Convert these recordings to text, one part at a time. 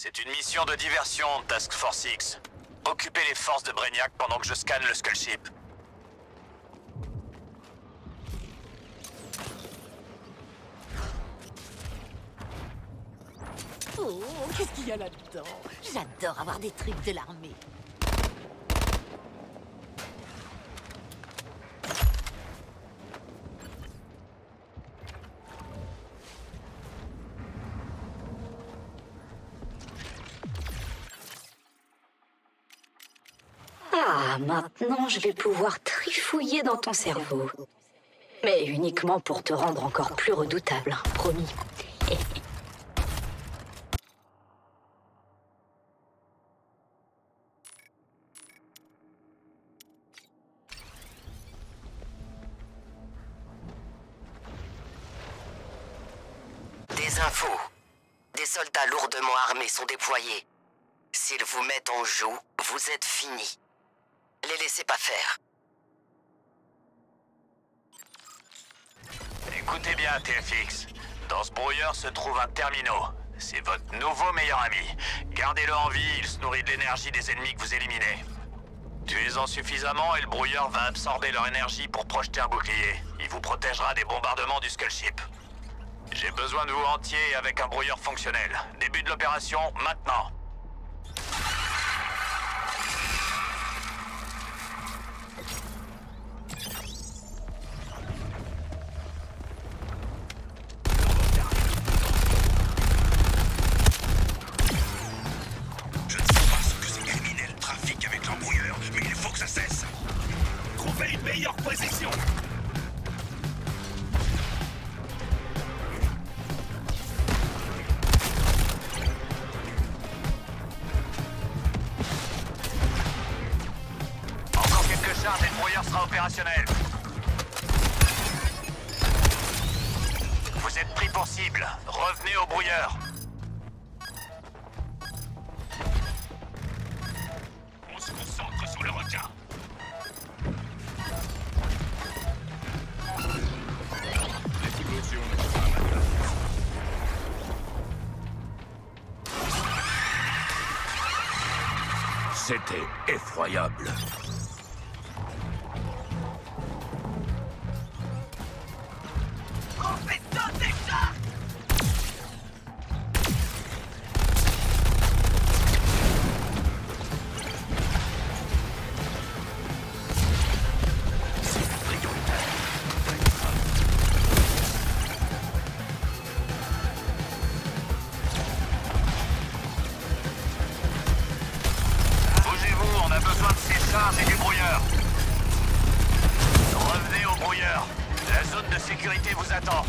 C'est une mission de diversion, Task Force X. Occupez les forces de Brainiac pendant que je scanne le Skullship. Oh, qu'est-ce qu'il y a là-dedans? J'adore avoir des trucs de l'armée. Ah, maintenant je vais pouvoir trifouiller dans ton cerveau. Mais uniquement pour te rendre encore plus redoutable, hein, promis. Des infos. Des soldats lourdement armés sont déployés. S'ils vous mettent en joue, vous êtes finis. Les laissez pas faire. Écoutez bien, TFX. Dans ce brouilleur se trouve un terminal. C'est votre nouveau meilleur ami. Gardez-le en vie, il se nourrit de l'énergie des ennemis que vous éliminez. Tuez-en suffisamment et le brouilleur va absorber leur énergie pour projeter un bouclier. Il vous protégera des bombardements du Skullship. J'ai besoin de vous entier et avec un brouilleur fonctionnel. Début de l'opération, maintenant. Je ne sais pas ce que ces criminels trafiquent avec leur brouilleur, mais il faut que ça cesse. Trouvez une meilleure position. Encore quelques charges et le brouilleur sera opérationnel. Vous êtes pris pour cible. Revenez au brouilleur. On se concentre sur le requin. L'explosion ne sera pas de la C'était effroyable. Bougez-vous, on a besoin de ces charges et du brouilleur. Revenez au brouilleur. La zone de sécurité vous attend.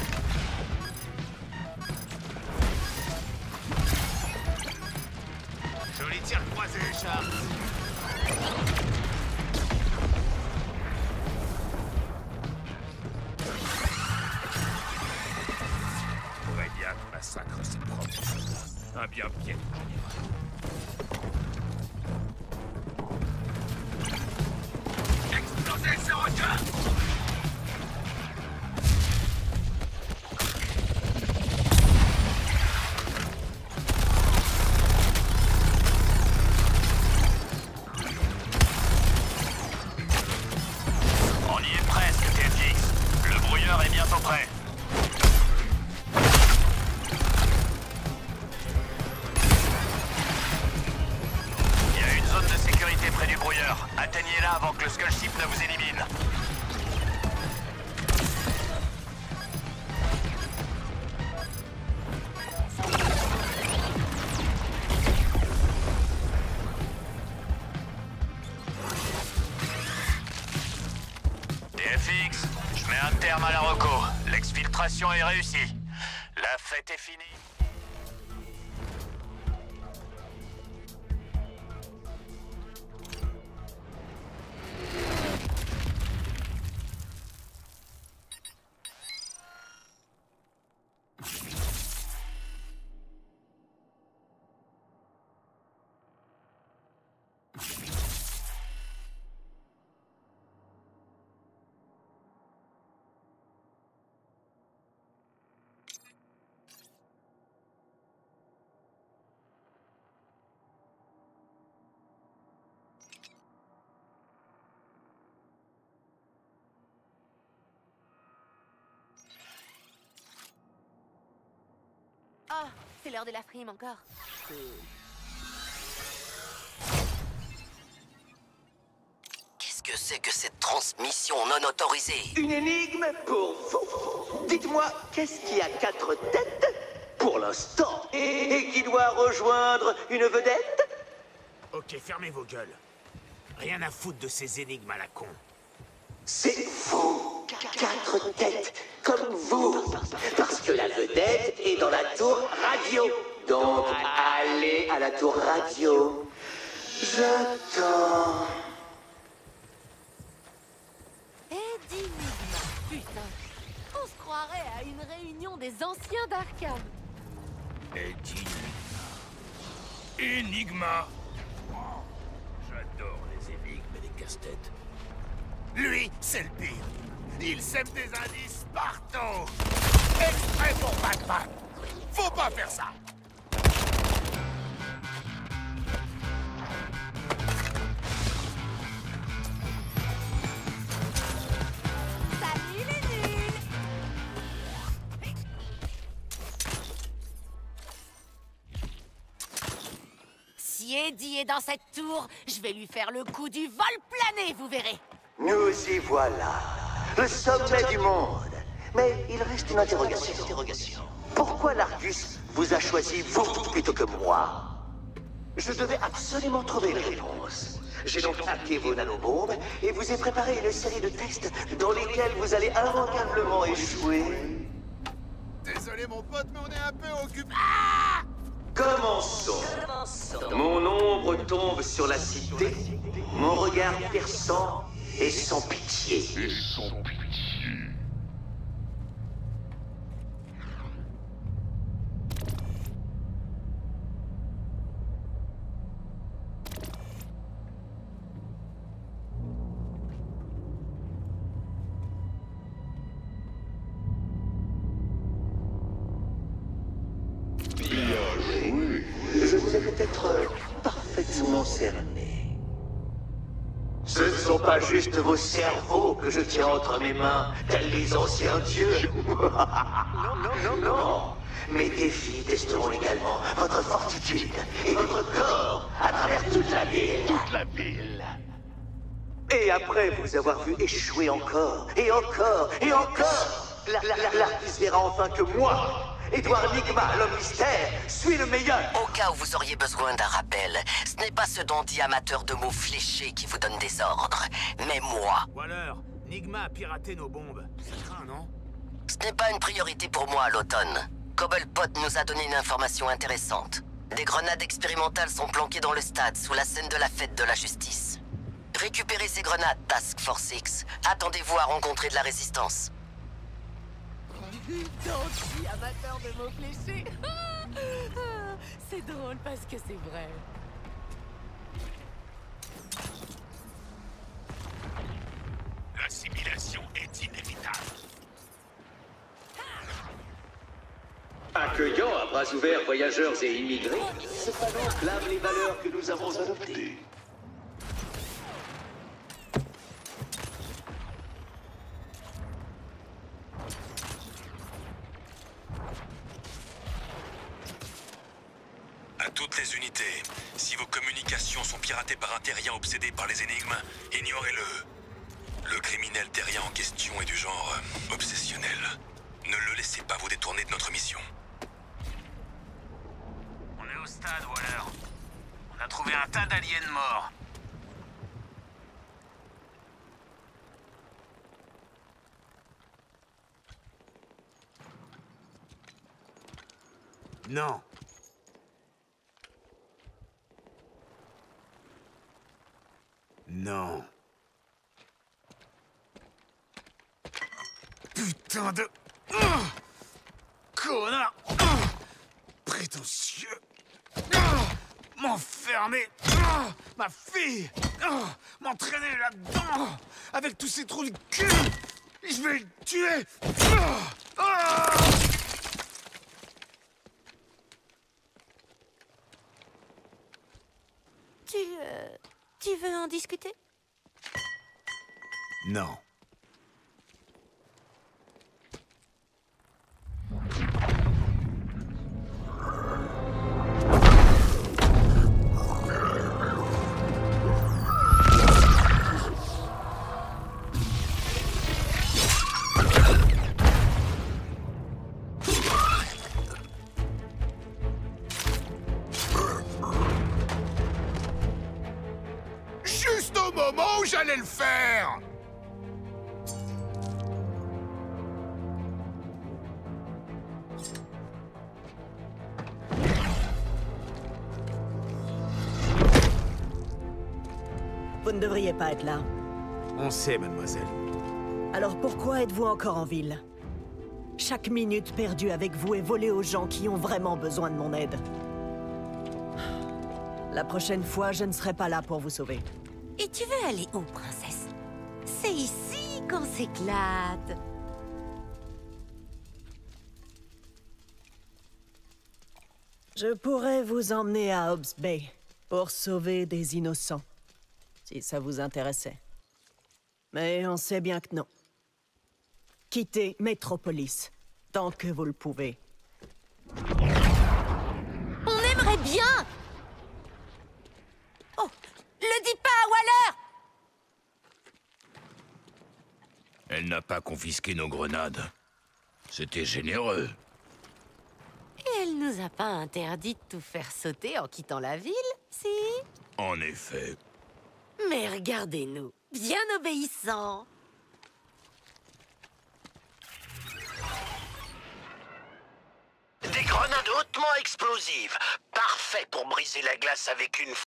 Joli tir croisé, Charles. Brainiac massacre ses propres soldats. Un bien piètre général. Explosez ce requin! On y est presque, TFX. Le brouilleur est bientôt prêt. Il y a une zone de sécurité près du brouilleur. Atteignez-la avant que le Skullship ne vous élimine. TFX, je mets un terme à la reco. L'exfiltration est réussie. La fête est finie. C'est l'heure de la frime encore. Qu'est-ce que c'est que cette transmission non autorisée? Une énigme pour vous. Dites-moi, qu'est-ce qui a 4 têtes pour l'instant et qui doit rejoindre une vedette? Ok, fermez vos gueules. Rien à foutre de ces énigmes à la con. C'est vous. 4 têtes, comme vous. Parce que la vedette est dans la tour radio. Donc, allez à la tour radio. J'attends. Énigma, putain. On se croirait à une réunion des anciens d'Arkham. Enigma. Oh, j'adore les énigmes et les casse-têtes. Lui, c'est le pire. Il sème des indices partout. Exprès pour Batman. Faut pas faire ça. Salut les nuls! Si Eddie est dans cette tour, je vais lui faire le coup du vol plané, vous verrez. Nous y voilà. Le sommet du monde. Mais il reste une interrogation. Pourquoi l'Argus vous a choisi vous plutôt que moi? Je devais absolument trouver une réponse. J'ai donc hacké vos nanobombes et vous ai préparé une série de tests dans lesquels vous allez immanquablement échouer. Désolé mon pote, mais on est un peu occupé. Commençons. Mon ombre tombe sur la cité, mon regard perçant et sans pitié. Je vous ai peut-être parfaitement cerné. Ce ne sont pas juste vos cerveaux que je tiens entre mes mains, tels les anciens dieux. Non. Mes défis testeront également votre fortitude et votre corps à travers toute la ville. Et après vous avoir vu échouer encore, et encore, l'Argus verra enfin que moi, Edouard Nigma, l'homme mystère, suis le meilleur. Au cas où vous auriez besoin d'un rappel, ce n'est pas ce dandy amateur de mots fléchés qui vous donne des ordres, mais moi. Ou alors, Nigma a piraté nos bombes. Ça craint, non? Ce n'est pas une priorité pour moi à l'automne. Cobblepot nous a donné une information intéressante. Des grenades expérimentales sont planquées dans le stade, sous la scène de la fête de la justice. Récupérez ces grenades, Task Force X. Attendez-vous à rencontrer de la résistance. Dandy, amateur de mots fléchés. C'est drôle parce que c'est vrai. L'assimilation est inévitable. Accueillant à bras ouverts voyageurs et immigrés, ce panneau clame les valeurs que nous avons adoptées. À toutes les unités, si vos communications sont piratées par un terrien obsédé par les énigmes, ignorez-le. Le criminel terrien en question est du genre obsessionnel. Ne le laissez pas vous détourner de notre mission. On est au stade, Waller. On a trouvé un tas d'aliens morts. Non. Non. Putain de... connard. Prétentieux. M'enfermer. Ma fille. M'entraîner là-dedans. Avec tous ces trous de cul. Je vais le tuer. Tu veux en discuter? Non. au moment où j'allais le faire! Vous ne devriez pas être là. On sait, mademoiselle. Alors pourquoi êtes-vous encore en ville? Chaque minute perdue avec vous est volée aux gens qui ont vraiment besoin de mon aide. La prochaine fois, je ne serai pas là pour vous sauver. Et tu veux aller où, princesse? C'est ici qu'on s'éclate. Je pourrais vous emmener à Hobbs Bay pour sauver des innocents, si ça vous intéressait. Mais on sait bien que non. Quittez Metropolis, tant que vous le pouvez. On aimerait bien. Oh, le dis pas, Waller! Elle n'a pas confisqué nos grenades. C'était généreux. Et elle nous a pas interdit de tout faire sauter en quittant la ville, si? En effet. Mais regardez-nous, bien obéissants. Des grenades hautement explosives. Parfait pour briser la glace avec une